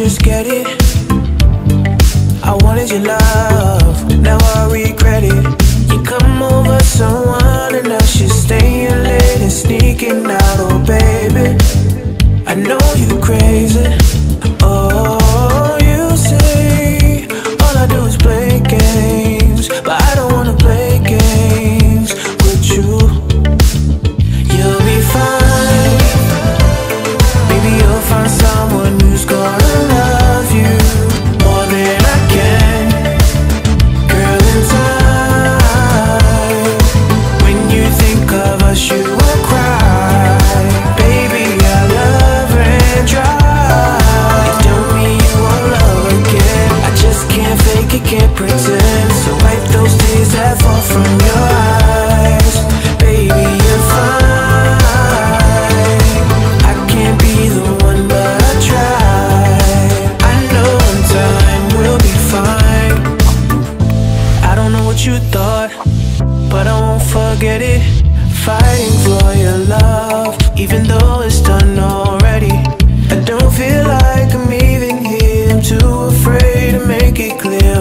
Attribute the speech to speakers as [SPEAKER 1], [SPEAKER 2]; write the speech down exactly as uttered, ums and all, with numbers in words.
[SPEAKER 1] just get it. I wanted your love, now I regret it. You come over someone and now she's staying late and sneaking out, oh baby. I know you crazy. Oh, you say all I do is play games, but I don't wanna play games with you. You'll be fine, baby, you'll find someone who's gonna love you more than I can. Girl, in time, when you think of us, you will cry. Baby, I love and try. It don't mean you won't love again. I just can't fake it, can't pretend. So wipe those tears that fall from your eyes. Baby, you're fine. I can't be the one, but I try. I know in time we'll be fine. I don't know what you thought, but I won't forget it. Fighting for your love, even though it's done already. I don't feel like I'm even here. I'm too afraid to make it clear